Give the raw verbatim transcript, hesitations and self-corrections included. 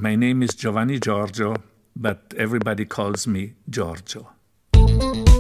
My name is Giovanni Giorgio, but everybody calls me Giorgio.